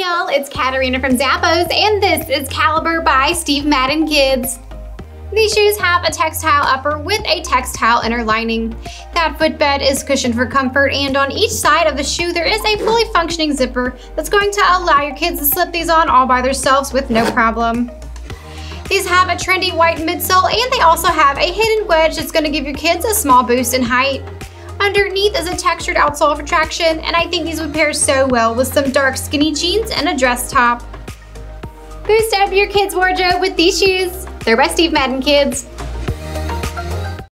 y'all, it's Katarina from Zappos, and this is Caliber by Steve Madden Kids. These shoes have a textile upper with a textile inner lining. That footbed is cushioned for comfort, and on each side of the shoe there is a fully functioning zipper that's going to allow your kids to slip these on all by themselves with no problem. These have a trendy white midsole, and they also have a hidden wedge that's going to give your kids a small boost in height. Underneath is a textured outsole for traction, and I think these would pair so well with some dark skinny jeans and a dress top. Boost up your kids' wardrobe with these shoes. They're by Steve Madden Kids.